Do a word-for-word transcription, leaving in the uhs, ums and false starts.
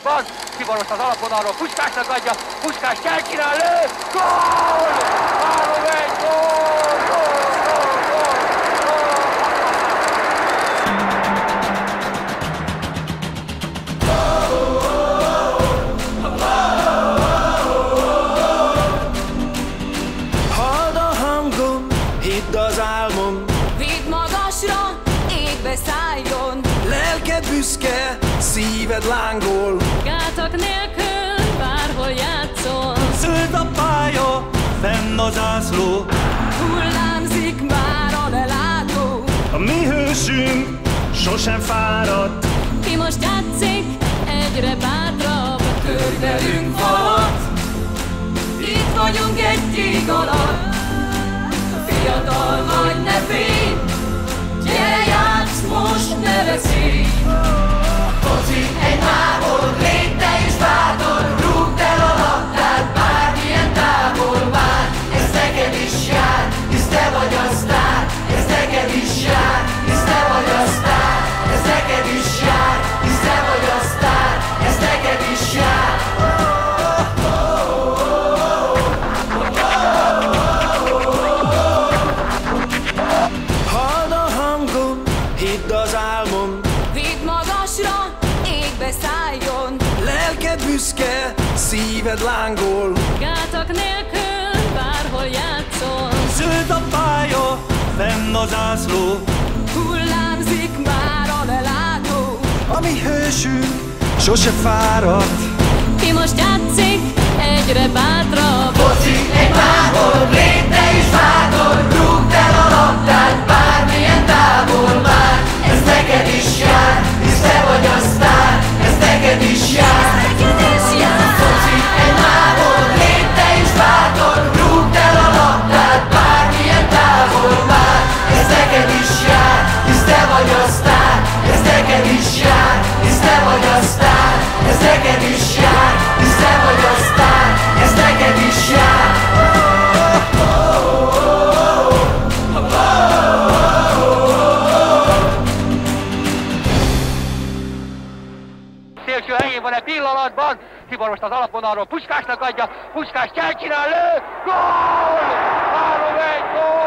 van, Tiboros az alapvonalról, Puskásnak adja, Puskás kell csinál, lő, gól! három egy, gól, gól, gól, gól, Halld a hangom, hidd az álmom, vidd magasra, égbe szálljon. lelked büszke, szíved lángol, Gátak nélkül bárhol játszol. zöld a pálya, fenn a zászló, Hullámzik már a lelátó. a mi hősünk sosem fáradt. Ki most játszik, egyre bátrabb. Törj velünk falat, itt vagyunk egy ég alatt. Fiatal vagy, ne félj, gyere játsz most, ne veszélj. Foci egy mából, légy te is bátor, rúgd el a labdát, bármilyen távol vár. Ez neked is jár, hisz te vagy a sztár. Ez neked is jár, hisz te vagy a sztár. Ez neked is jár, hisz te vagy a sztár. Ez neked is jár. Halld a hangom, hidd az álmom, Vidd magasra, égbe szálljon. lelked büszke, szíved lángol, Gátak nélkül bárhol játszol. zöld a pálya, fenn a zászló, Hullámzik már a lelátó. a mi hősünk sose fáradt. Ki most játszik, egyre bátrabb. Foci egy mából, légy te is bátor, rúgd el a labdát, bármilyen távol vár. Ez neked is jár, hisz te vagy a sztár. Ez neked is jár, Foci egy mából, légy te is bátor, rúgd el a labdát, bármilyen távol vár. Ez neked is jár, hisz te vagy a sztár. Ez neked is jár, hisz te vagy a sztár. Ez neked is jár, hisz te vagy a sztár. Ez neked is jár. szélső helyén van egy pillanatban, Tiboros az alapvonalról, Puskásnak adja, Puskás kell csinál, lő, gól! három egy, gól!